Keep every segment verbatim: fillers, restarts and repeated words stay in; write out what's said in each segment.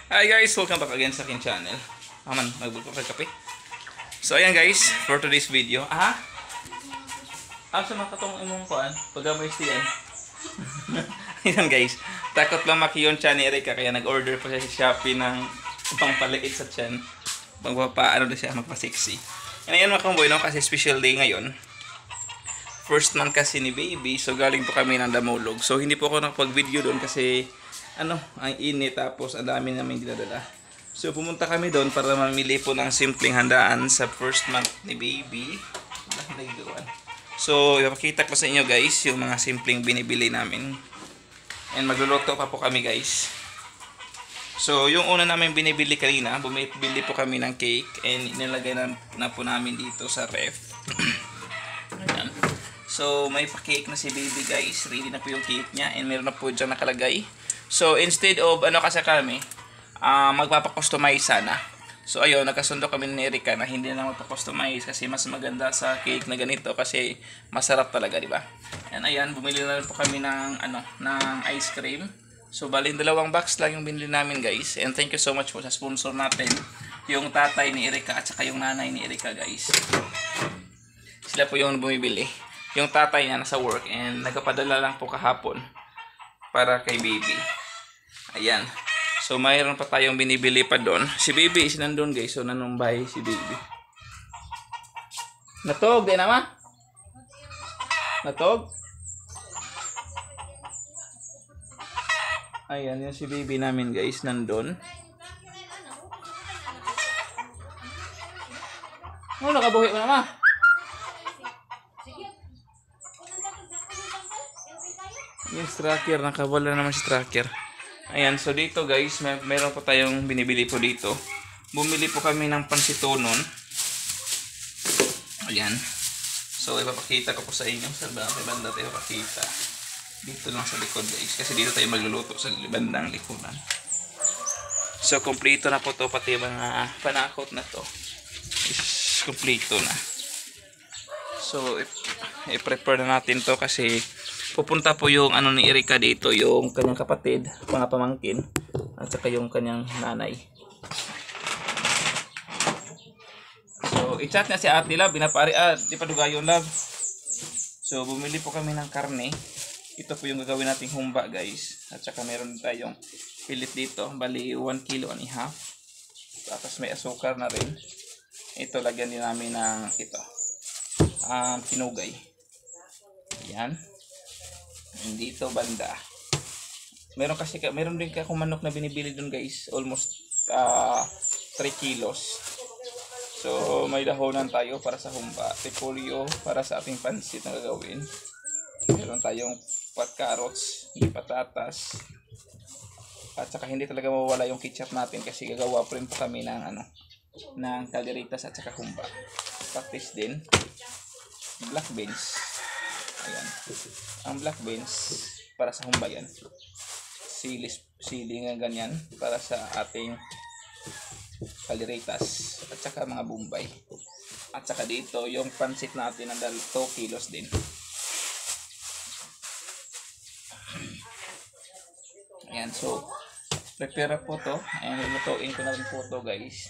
Hi guys, welcome back again sa aking channel. Aman, magbulok ka kape. So ayan guys, for today's video. Ah? Ah, sa mga katong imong kuan, pagamoy stiyan. Ayan guys, takot lang makiyon siya ni Erika kaya nag-order pa siya sa Shopee ng pangpaliit sa tiyan. Magpapa ano na siya, magpa-sexy. And ayan mga kamboy, no, kasi special day ngayon. First month kasi ni baby, so galing po kami ng Damulog. So hindi po ako nakapag-video doon kasi ano, ang init tapos ang dami namin dinadala. So pumunta kami doon para mamili po ng simpleng handaan sa first month ni baby. So ipakita ko sa inyo guys yung mga simpleng binibili namin. And magluluto pa po kami guys. So yung una namin binibili kanina, bumibili po kami ng cake and inilagay na, na po namin dito sa ref. Ayan. So may pa-cake na si baby guys. Ready na po yung cake niya and meron na po dyan nakalagay. So instead of ano kasi kami, uh, magpapa-customize sana. So ayun, nagkasundo kami ni Erika na hindi na magpa-customize kasi mas maganda sa cake na ganito kasi masarap talaga, di ba? And ayan, bumili na po kami ng ano, ng ice cream. So bali dalawang box lang yung binili namin guys. And thank you so much po sa sponsor natin, yung tatay ni Erika at saka yung nanay ni Erika guys. Sila po yung bumibili. Yung tatay niya nasa work and nagpapadala lang po kahapon para kay baby. Ayan. So mayroon pa tayong binibili pa doon. Si baby is nandun guys. So nanumbay si baby. Natog din naman. Natog. Ayan yung si baby namin guys. Nandun. Oh, nakabuhi mo naman. Yung tracker, nakawala naman si tracker. Ayan, so dito guys, may, meron po tayong binibili po dito. Bumili po kami ng pansitonon. Ayan. So ipapakita ko po sa inyo. Sa banda tayo pakita. Dito lang sa likod guys. Kasi dito tayo magluluto sa bandang likuran. So kompleto na po to. Pati mga panakot na to is kompleto na. So i-prepare na natin to kasi pupunta po yung ano ni Erika dito, yung kanyang kapatid, mga pamangkin, at saka yung kanyang nanay. So, i-chat niya si ate Love, binapari, ah, di pa dugayon Love. So, bumili po kami ng karne. Ito po yung gagawin nating humba guys. At saka meron tayong pilit dito, bali one kilo and a half. Tapos may asukar na rin. Ito, lagyan din namin ng ito, um, pinugay. Yan. Dito banda meron kasi meron din akong manok na binibili dun guys, almost uh, three kilos. So may dahonan tayo para sa humba, repolyo para sa ating pansit na gagawin, meron tayong pat carrots, patatas, at saka hindi talaga mawala yung ketchup natin kasi gagawa po rin po kami ng ano, ng calderetitas at saka humba. Patis din, black beans. Ayan. Ang black beans para sa humba yan. Silis, sili nga ganyan para sa ating calderetitas at saka mga bombay. At saka dito yung pansit natin ng two kilos din. Ayan, so prepare po to and lutuin ko na rin po to guys.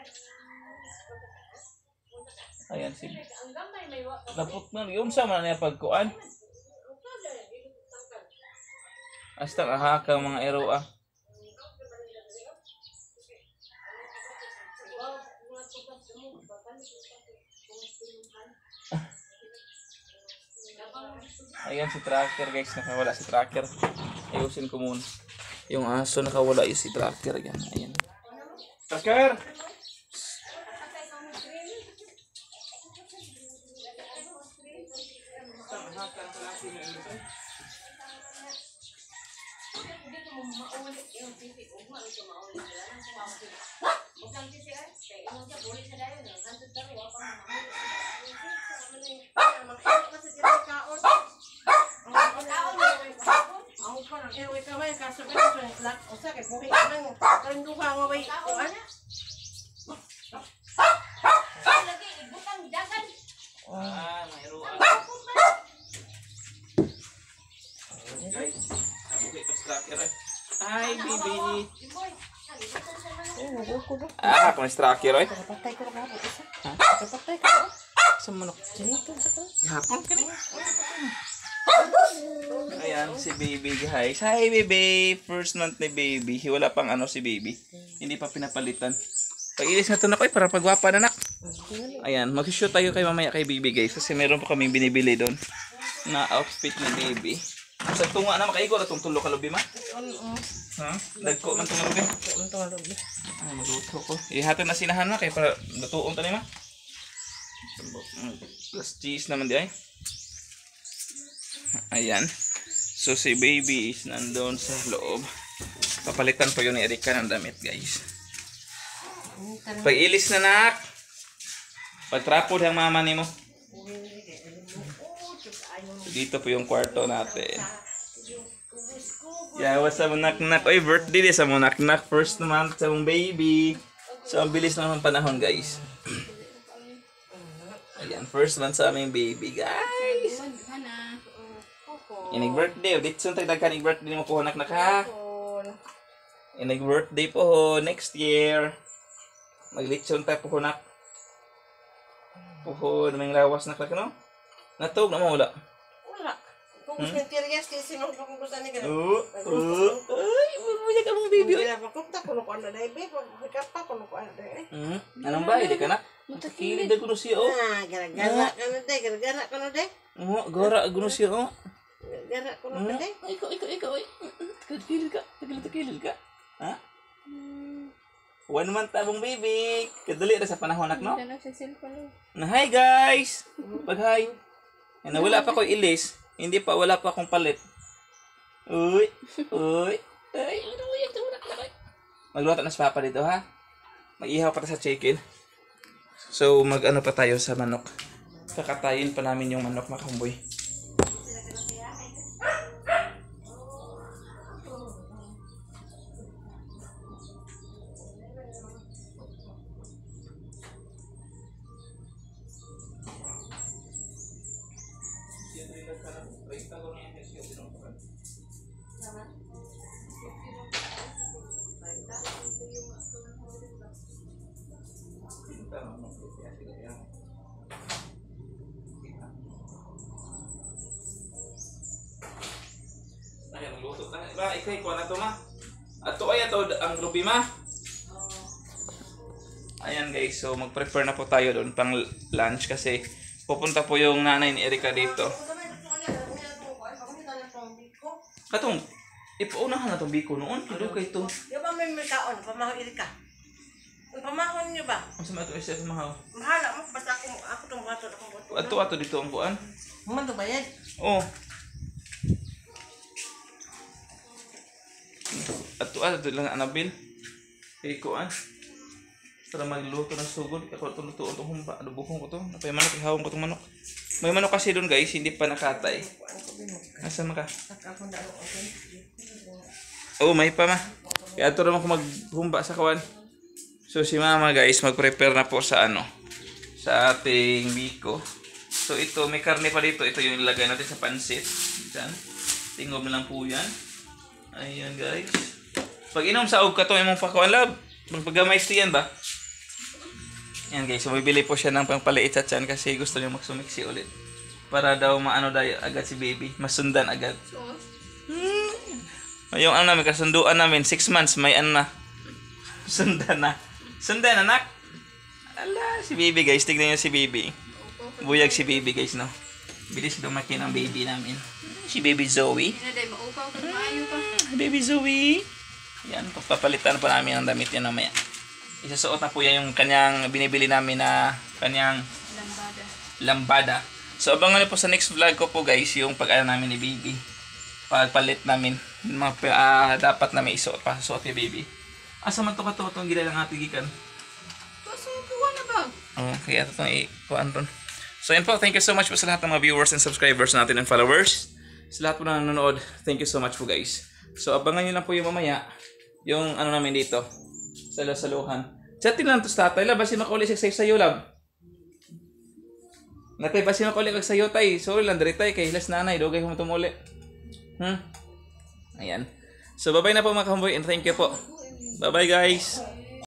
Ayan, sige. Naput na yung sama na pagkuan. Hasta kahaka mga ero ah. Ayan si tracker guys, nakawala si tracker. Ayusin ko muna. Yung aso nakawala yung si tracker yan. Ayan. Tracker! Ah, mayroon. Guys, abuhay pa tracker eh. Hi, baby. Ah, kung straki, Roy. Kapatay ko na ako isa. Ha? Kapatay ko. Sa manok. Sinito sa to. Hapon ka na. Ayan, si baby guys. Hi, baby. First month ni baby. Wala pang ano si baby. Hindi pa pinapalitan. Pag-ilis na to na ko, para pagwapa na nak. Ayan, mag-shoot tayo kay mamaya kay baby guys. Kasi meron pa kaming binibili doon na outfit ni baby. Sa tunga na makaigo na itong tulo ka lubi ma? Ha? Dagko man itong lubi? Ay, magluto ko. Ihatid na sinahan na kay para lutuon ta ni ma. Plus cheese naman di ay. Ayan. So si baby is nandun sa loob. Papalitan po yun ni Erika ng damit guys. Pag-ilis na nak. Pagtrapod ang mama ni mo. Dito po yung kwarto natin. Yeah, what's up nak-nak? Oy, birthday din sa mo nak-nak. First month sa mong baby. So ang bilis naman panahon guys. Ayan, first month sa aming baby guys. Inig birthday. Dito sa tagdagkan inig birthday mo po nak-nak ha. Inig birthday po next year. Maglitsyon tayo po nak. Puho, namang lawas nak-nak no? Natog na mo wala. Wala. Kung gusto ng tirias, kasi sinong kung gusto ni gano'n. Oo. Oo. Ay, mabuya ka mong baby. Hindi na pagkukta, kuno ko ano na ibe. Pagkukta pa, kuno ko ano na ibe. Hmm. Anong ba? Hindi ka na? Matakilid na guno siya oh. Ah, gara-gara ka na de, gara-gara ka na de. Oo, gara guno siya oh. Gara ko na de. Ikaw, ikaw, ikaw. Takilid ka. Takilid, takilid ka. Ha? One month tabong baby. Kadali na sa panahon nak no? Na hi guys. Pag hi. Na wala pa ko ilis. Hindi pa wala pa akong palit. Uy. Uy. Ay, ano uy, ito nak na. Magluto na si Papa dito ha. Mag-ihaw pa sa chicken. So mag-ano pa tayo sa manok. Kakatayin pa namin yung manok makamboy. Ba, ikay ko na to ma. Ato ay ato ang ruby ma. Ayan guys, so mag-prepare na po tayo doon pang lunch kasi pupunta po yung nanay ni Erika dito. Katong, ipaunahan na itong biko noon. Kado kay ito. Yung ba may may kaon, pamahon Erika? Yung pamahon nyo ba? Ang sama ito isa pamahaw. Mahala mo, basta ako, ako itong bato akong bato. Ato ato dito ang buwan. Human to bayad? Oh. Ato ato lang anabil. Kay kuan. Para magluto ng sugod, ako luto itong humba, adubuhon ko to. Napay manok, ihawon ko itong manok. May manok kasi doon guys, hindi pa nakatay. Nasaan ka? Oh, may pa ma. Kaya ito naman ko maghumba sa kawan. So si mama guys, mag-prepare na po sa ano, sa ating biko. So ito, may karne pa dito. Ito yung ilagay natin sa pansit. Diyan. Tingom na lang po yan. Ayan guys. Pag inom sa og ka to, imong pakawan lab. Magpagamay yan ba? Yan guys, so bibili po siya ng pangpaliit sa tiyan kasi gusto niya magsumiksi ulit. Para daw maano daw agad si baby, masundan agad. Hmm. Yung ano namin, kasunduan namin, six months, may ano na. Sundan na. Sundan anak. Ala, si baby guys, tignan niyo si baby. Buyag si baby guys, no? Bilis lumaki ng baby namin. Si baby Zoe. Hmm, baby Zoe. Yan, papalitan pa namin ang damit niya namaya. Isasuot na po yan yung kanyang binibili namin na kanyang lambada. lambada. So abangan niyo po sa next vlog ko po guys yung pag-ano namin ni baby. Pagpalit namin. Mga, uh, dapat na may isuot pa. Suot kay baby. Asa man to ka to? Itong gila lang ating gikan. Kasi kuha na ba? Oh, kaya ito itong ikuhaan ron. So yun po. Thank you so much po sa lahat ng mga viewers and subscribers natin and followers. Sa lahat po na nanonood. Thank you so much po guys. So abangan niyo lang po yung mamaya. Yung ano namin dito. Salo-saluhan. Chatin lang to sa tatay. Lab, basi makuli siya sa'yo, lab. Natay, basi makuli kag sa'yo, tay. Sorry lang, dari tay. Kay hilas nanay. Dugay ko tumuli. Hmm? Ayan. So, bye-bye na po mga kahamboy. And thank you po. Bye-bye guys.